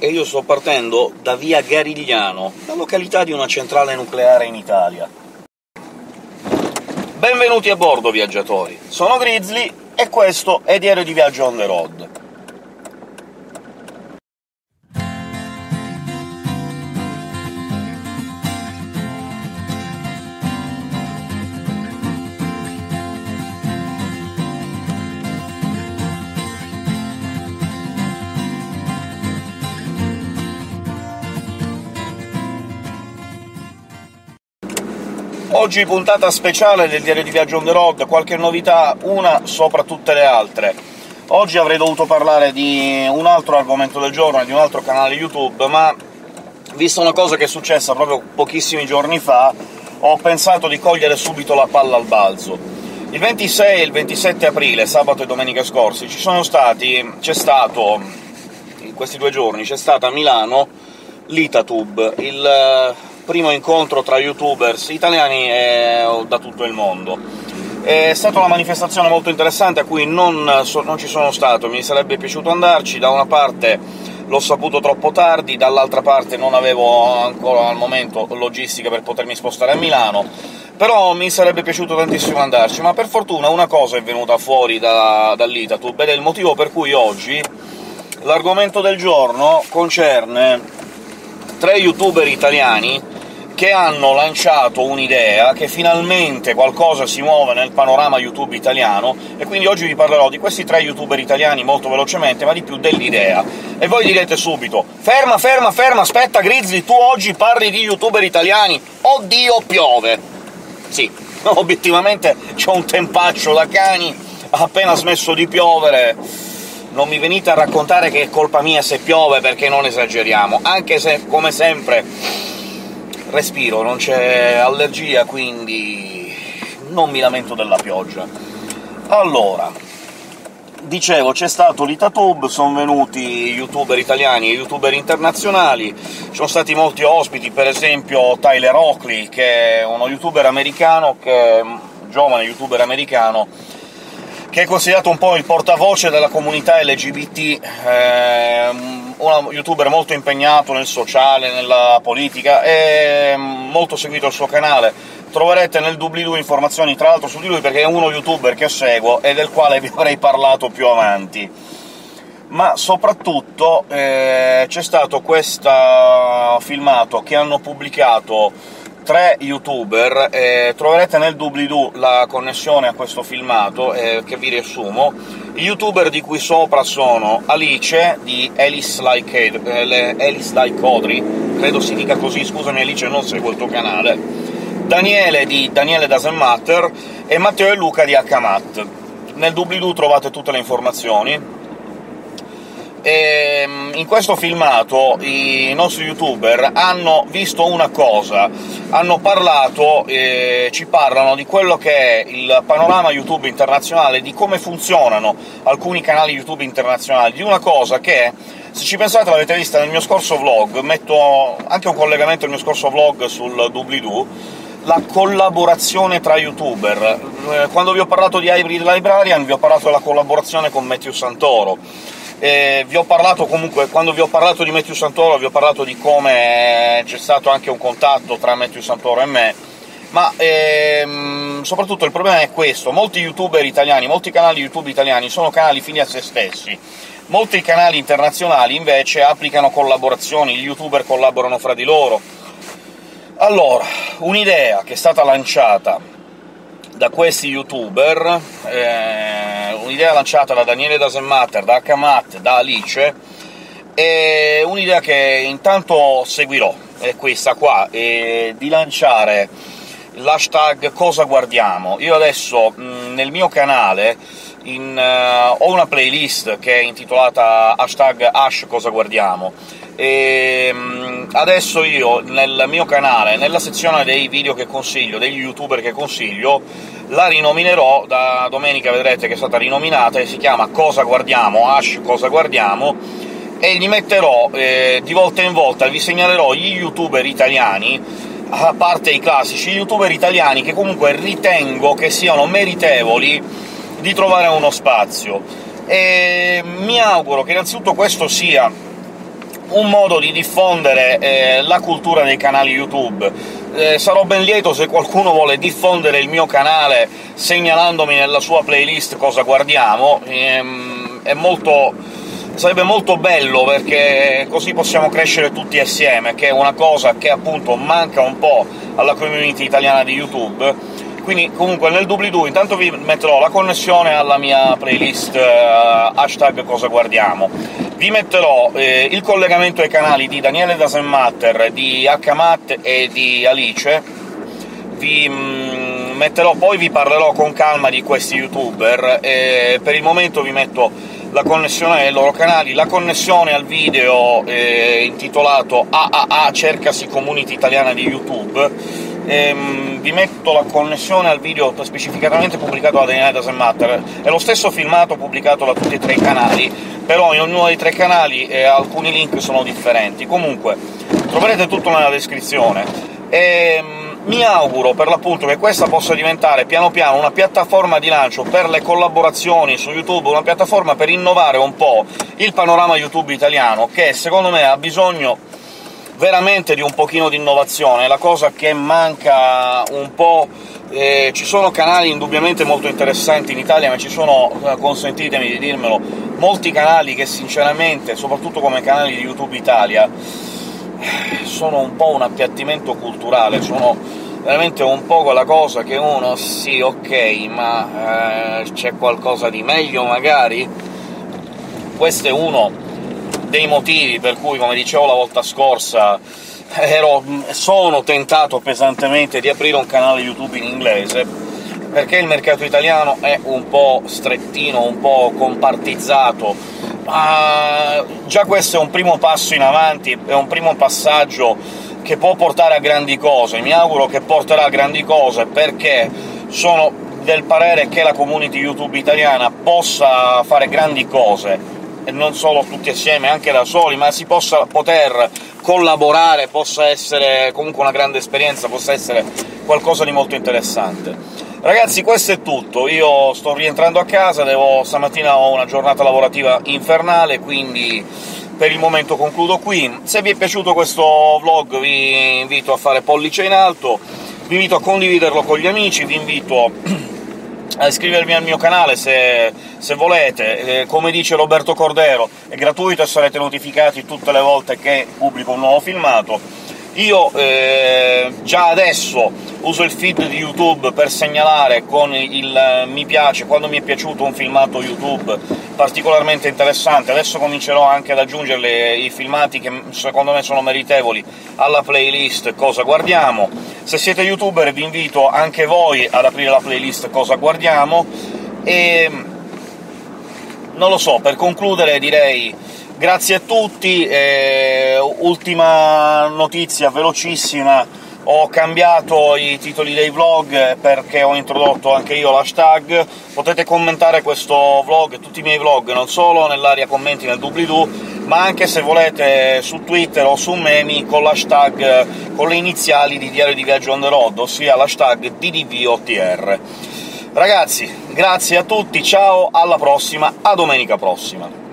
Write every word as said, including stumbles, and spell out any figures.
e io sto partendo da via Garigliano, la località di una centrale nucleare in Italia. Benvenuti a bordo, viaggiatori! Sono Grizzly, e questo è Diario di Viaggio on the road. Oggi puntata speciale del Diario di Viaggio on the road, qualche novità, una sopra tutte le altre. Oggi avrei dovuto parlare di un altro argomento del giorno e di un altro canale YouTube, ma vista una cosa che è successa proprio pochissimi giorni fa, ho pensato di cogliere subito la palla al balzo. Il ventisei e il ventisette aprile, sabato e domenica scorsi, ci sono stati... c'è stato... in questi due giorni c'è stata a Milano l'Itatube, il primo incontro tra youtubers italiani e da tutto il mondo. È stata una manifestazione molto interessante a cui non, so, non ci sono stato, mi sarebbe piaciuto andarci. Da una parte l'ho saputo troppo tardi, dall'altra parte non avevo ancora al momento logistica per potermi spostare a Milano, però mi sarebbe piaciuto tantissimo andarci. Ma per fortuna una cosa è venuta fuori da, dall'Itatube, ed è il motivo per cui oggi l'argomento del giorno concerne tre youtuber italiani che hanno lanciato un'idea, che finalmente qualcosa si muove nel panorama YouTube italiano, e quindi oggi vi parlerò di questi tre youtuber italiani molto velocemente, ma di più dell'idea. E voi direte subito «Ferma, ferma, ferma, aspetta Grizzly, tu oggi parli di youtuber italiani? Oddio, piove!» Sì, obiettivamente c'ho un tempaccio da cani, ha appena smesso di piovere. Non mi venite a raccontare che è colpa mia se piove, perché non esageriamo, anche se, come sempre, respiro, non c'è allergia, quindi non mi lamento della pioggia. Allora, dicevo, c'è stato l'Itatube, sono venuti youtuber italiani e youtuber internazionali, ci sono stati molti ospiti, per esempio Tyler Oakley, che è uno youtuber americano, che è un giovane youtuber americano, che è considerato un po' il portavoce della comunità L G B T, eh, un youtuber molto impegnato nel sociale, nella politica, e molto seguito il suo canale. Troverete nel doobly-doo informazioni, tra l'altro, su di lui, perché è uno youtuber che seguo e del quale vi avrei parlato più avanti. Ma soprattutto eh, c'è stato questo filmato che hanno pubblicato tre youtuber, eh, troverete nel doobly-doo la connessione a questo filmato, eh, che vi riassumo. I youtuber di cui sopra sono Alice, di Alice Like, eh, Alice Like Audrey, credo si dica così, scusami Alice, non seguo il tuo canale, Daniele di Daniele Doesn't Matter, e Matteo e Luca di Hakamat. Nel doobly-doo trovate tutte le informazioni. E in questo filmato i nostri youtuber hanno visto una cosa, hanno parlato, eh, ci parlano di quello che è il panorama YouTube internazionale, di come funzionano alcuni canali YouTube internazionali, di una cosa che, se ci pensate, l'avete vista nel mio scorso vlog, metto anche un collegamento al mio scorso vlog sul doobly-doo, la collaborazione tra youtuber. Quando vi ho parlato di Hybrid Librarian vi ho parlato della collaborazione con Matthew Santoro. Eh, vi ho parlato comunque, quando vi ho parlato di Matthew Santoro, vi ho parlato di come c'è stato anche un contatto tra Matthew Santoro e me, ma ehm, soprattutto il problema è questo: molti youtuber italiani, molti canali YouTube italiani sono canali fini a se stessi, molti canali internazionali invece applicano collaborazioni, gli youtuber collaborano fra di loro. Allora, un'idea che è stata lanciata da questi youtuber, eh, un'idea lanciata da Daniele Doesn't Matter, da Hakamat, da Alice, è un'idea che intanto seguirò, è questa qua, è di lanciare l'hashtag Cosa Guardiamo. Io adesso mh, nel mio canale in, uh, ho una playlist che è intitolata hashtag hash Cosa Guardiamo, e mh, adesso io nel mio canale, nella sezione dei video che consiglio, degli youtuber che consiglio, la rinominerò, da domenica vedrete che è stata rinominata, e si chiama Cosa Guardiamo, hash Cosa Guardiamo, e gli metterò, eh, di volta in volta, vi segnalerò gli youtuber italiani, a parte i classici, gli youtuber italiani che comunque ritengo che siano meritevoli di trovare uno spazio. E mi auguro che innanzitutto questo sia un modo di diffondere eh, la cultura dei canali YouTube. Eh, sarò ben lieto se qualcuno vuole diffondere il mio canale segnalandomi nella sua playlist cosa guardiamo. Ehm, è molto... sarebbe molto bello, perché così possiamo crescere tutti assieme, che è una cosa che appunto manca un po' alla community italiana di YouTube. Quindi comunque nel doobly-doo intanto vi metterò la connessione alla mia playlist eh, hashtag cosa guardiamo, vi metterò eh, il collegamento ai canali di Daniele Doesn't Matter, di Hmat e di Alice, vi mm, metterò, poi vi parlerò con calma di questi youtuber, e per il momento vi metto la connessione ai loro canali, la connessione al video eh, intitolato A A A cercasi community italiana di YouTube. Ehm, vi metto la connessione al video specificatamente pubblicato da Daniele Doesn't Matter, è lo stesso filmato pubblicato da tutti e tre i canali, però in ognuno dei tre canali eh, alcuni link sono differenti. Comunque troverete tutto nella descrizione. Ehm, mi auguro per l'appunto che questa possa diventare piano piano una piattaforma di lancio per le collaborazioni su YouTube, una piattaforma per innovare un po' il panorama YouTube italiano, che secondo me ha bisogno veramente di un pochino di innovazione, è la cosa che manca un po'. Eh, ci sono canali indubbiamente molto interessanti in Italia, ma ci sono, consentitemi di dirmelo, molti canali che sinceramente, soprattutto come canali di YouTube Italia, sono un po' un appiattimento culturale, sono veramente un po' quella cosa che uno sì, ok, ma eh, c'è qualcosa di meglio magari? Questo è uno dei motivi per cui, come dicevo la volta scorsa, ero, sono tentato pesantemente di aprire un canale YouTube in inglese, perché il mercato italiano è un po' strettino, un po' compartizzato, ma già questo è un primo passo in avanti, è un primo passaggio che può portare a grandi cose. Mi auguro che porterà a grandi cose, perché sono del parere che la community YouTube italiana possa fare grandi cose, e non solo tutti assieme, anche da soli, ma si possa poter collaborare, possa essere comunque una grande esperienza, possa essere qualcosa di molto interessante. Ragazzi, questo è tutto, io sto rientrando a casa, devo stamattina ho una giornata lavorativa infernale, quindi per il momento concludo qui. Se vi è piaciuto questo vlog vi invito a fare pollice in alto, vi invito a condividerlo con gli amici, vi invito a iscrivervi al mio canale se, se volete. Eh, come dice Roberto Cordero, è gratuito e sarete notificati tutte le volte che pubblico un nuovo filmato. Io eh, già adesso uso il feed di YouTube per segnalare con il mi piace quando mi è piaciuto un filmato YouTube particolarmente interessante. Adesso comincerò anche ad aggiungere i filmati che secondo me sono meritevoli alla playlist Cosa Guardiamo. Se siete youtuber vi invito anche voi ad aprire la playlist Cosa Guardiamo, e non lo so, per concludere direi grazie a tutti. Eh, ultima notizia velocissima: ho cambiato i titoli dei vlog perché ho introdotto anche io l'hashtag. Potete commentare questo vlog e tutti i miei vlog non solo nell'area commenti nel doobly-doo, ma anche, se volete, su Twitter o su Memi con l'hashtag con le iniziali di Diario di Viaggio on the road, ossia l'hashtag D D V O T R. Ragazzi, grazie a tutti, ciao, alla prossima, a domenica prossima!